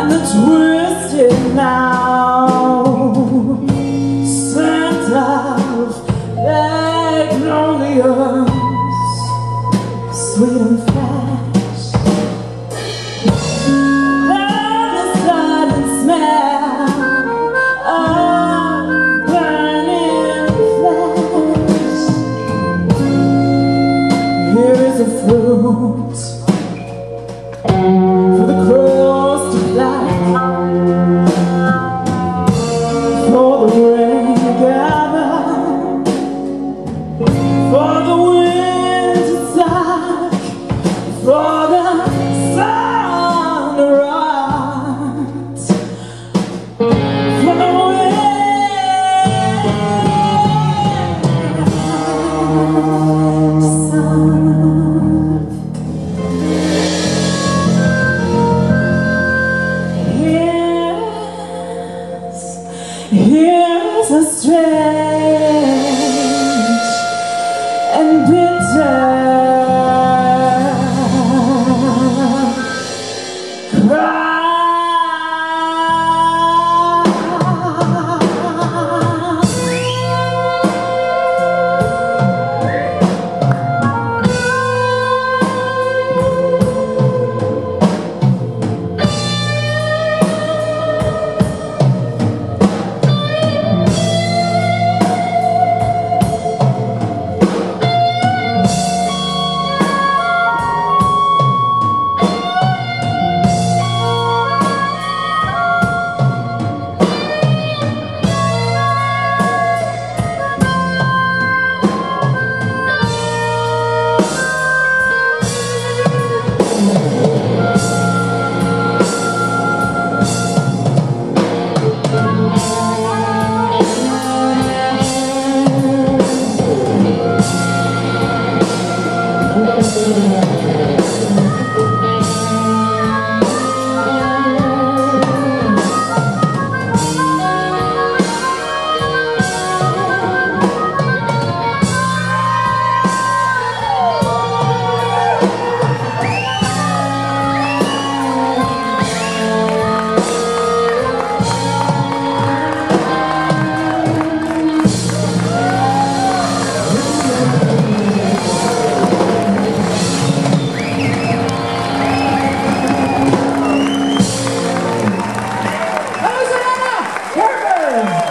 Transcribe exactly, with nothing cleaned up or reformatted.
and the twisted now scent of magnolias, sweet and fresh, and the sudden smell of burning flesh. Here is a fruit for the crows to fly, for the rain to gather, for the wind to suck, for the sun to rise, for the wind to suck. Here's a strange and bitter cry. Gerber!